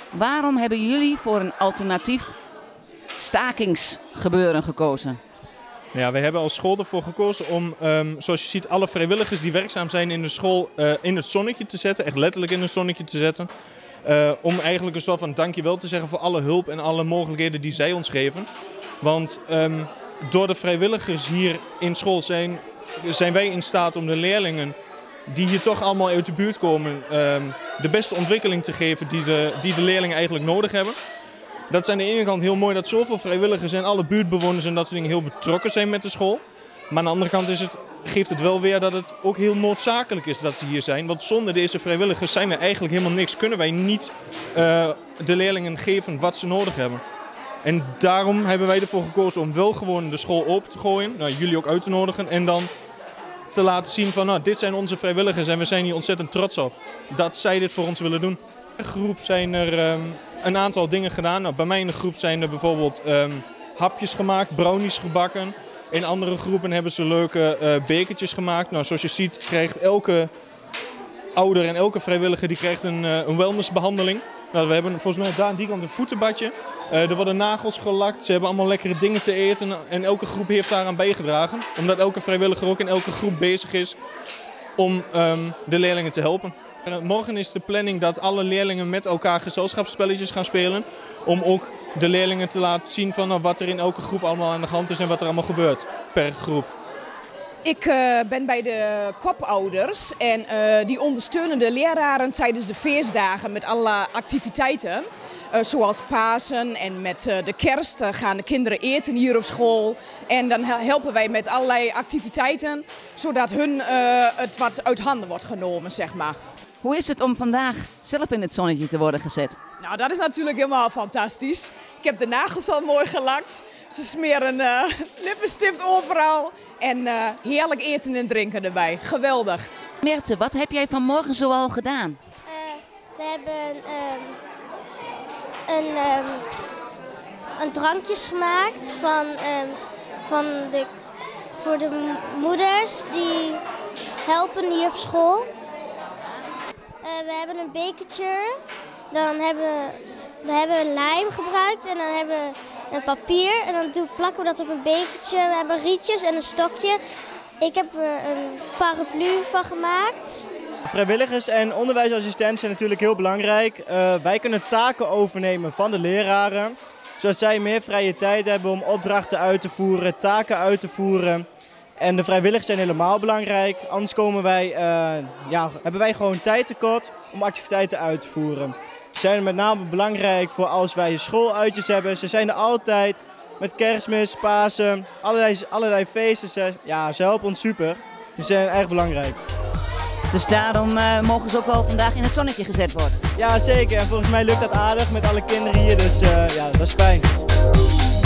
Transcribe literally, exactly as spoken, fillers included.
Waarom hebben jullie voor een alternatief stakingsgebeuren gekozen? Ja, wij hebben als school ervoor gekozen om, um, zoals je ziet, alle vrijwilligers die werkzaam zijn in de school uh, in het zonnetje te zetten. Echt letterlijk in het zonnetje te zetten. Uh, om eigenlijk een soort van dankjewel te zeggen voor alle hulp en alle mogelijkheden die zij ons geven. Want um, door de vrijwilligers hier in school zijn, zijn wij in staat om de leerlingen die hier toch allemaal uit de buurt komen, um, de beste ontwikkeling te geven die de, die de leerlingen eigenlijk nodig hebben. Dat is aan de ene kant heel mooi dat zoveel vrijwilligers en alle buurtbewoners en dat soort dingen heel betrokken zijn met de school. Maar aan de andere kant is het, geeft het wel weer dat het ook heel noodzakelijk is dat ze hier zijn. Want zonder deze vrijwilligers zijn we eigenlijk helemaal niks. Kunnen wij niet uh, de leerlingen geven wat ze nodig hebben. En daarom hebben wij ervoor gekozen om wel gewoon de school open te gooien. Nou, jullie ook uit te nodigen en dan te laten zien van nou, dit zijn onze vrijwilligers en we zijn hier ontzettend trots op dat zij dit voor ons willen doen. In de groep zijn er um, een aantal dingen gedaan. Nou, bij mij in de groep zijn er bijvoorbeeld um, hapjes gemaakt, brownies gebakken. In andere groepen hebben ze leuke uh, bekertjes gemaakt. Nou, zoals je ziet krijgt elke ouder en elke vrijwilliger die krijgt een, uh, een wellnessbehandeling. Nou, we hebben volgens mij daar aan die kant een voetenbadje. Uh, er worden nagels gelakt, ze hebben allemaal lekkere dingen te eten. En elke groep heeft daaraan bijgedragen. Omdat elke vrijwilliger ook in elke groep bezig is om um, de leerlingen te helpen. Uh, morgen is de planning dat alle leerlingen met elkaar gezelschapsspelletjes gaan spelen. Om ook de leerlingen te laten zien van uh, wat er in elke groep allemaal aan de hand is en wat er allemaal gebeurt per groep. Ik uh, ben bij de kopouders en uh, die ondersteunen de leraren tijdens de feestdagen met alle activiteiten. Uh, zoals Pasen en met uh, de kerst uh, gaan de kinderen eten hier op school. En dan helpen wij met allerlei activiteiten, zodat hun uh, het wat uit handen wordt genomen, zeg maar. Hoe is het om vandaag zelf in het zonnetje te worden gezet? Nou, dat is natuurlijk helemaal fantastisch. Ik heb de nagels al mooi gelakt. Ze smeren uh, lippenstift overal. En uh, heerlijk eten en drinken erbij. Geweldig. Meerte, wat heb jij vanmorgen zoal gedaan? Uh, we hebben um, een, um, een drankjes gemaakt van, um, van de, voor de moeders die helpen hier op school. Uh, we hebben een bekertje. Dan hebben, dan hebben we lijm gebruikt en dan hebben we een papier en dan plakken we dat op een bekertje. We hebben rietjes en een stokje. Ik heb er een paraplu van gemaakt. Vrijwilligers en onderwijsassistenten zijn natuurlijk heel belangrijk. Uh, wij kunnen taken overnemen van de leraren, zodat zij meer vrije tijd hebben om opdrachten uit te voeren, taken uit te voeren. En de vrijwilligers zijn helemaal belangrijk, anders komen wij, uh, ja, hebben wij gewoon tijd tekort om activiteiten uit te voeren. Ze zijn met name belangrijk voor als wij schooluitjes hebben. Ze zijn er altijd met Kerstmis, Pasen, allerlei, allerlei feesten. Ze, ja, ze helpen ons super. Ze zijn erg belangrijk. Dus daarom uh, mogen ze ook wel vandaag in het zonnetje gezet worden? Ja, zeker. En volgens mij lukt dat aardig met alle kinderen hier, dus uh, ja, dat is fijn.